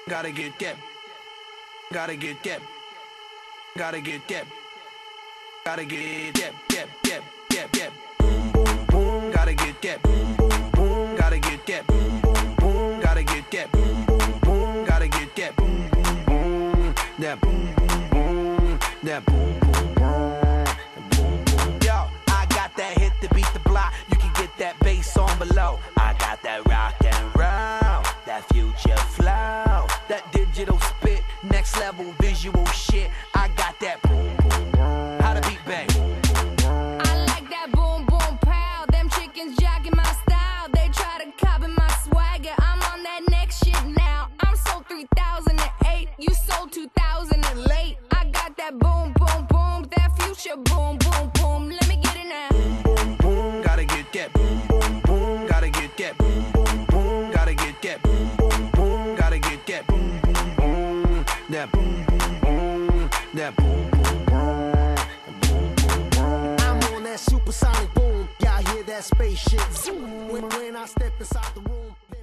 Gotta get that. Gotta get that. Gotta get that. Gotta get that. Boom, boom, boom. Gotta get that. Boom, boom, boom. Gotta get that. Boom, boom, boom. Gotta get that. Boom, boom, boom. Gotta get that. Boom, boom, boom. That boom, boom, boom. That boom, boom, boom. Yo, I got that hit to beat the block. You can get that bass on below. I got that rock and roll, that future flow, that digital spit, next level visual shit. I got that boom, boom, boom. How to beat bang. I like that boom, boom, pow. Them chickens jacking my style. They try to copy my swagger. I'm on that next shit now. I'm sold 3008. You sold 2000 and late. I got that boom, boom, boom. That future boom, boom, boom. Let me get it now. Boom, boom, boom. Gotta get that. Boom, boom, boom. Gotta get that. Boom, boom, boom. Gotta get that. Boom, boom, boom. Gotta get that. Boom, boom, boom. That boom, boom, boom. That boom, boom, boom. I'm on that supersonic boom. Y'all hear that spaceship zoom when I step inside the room.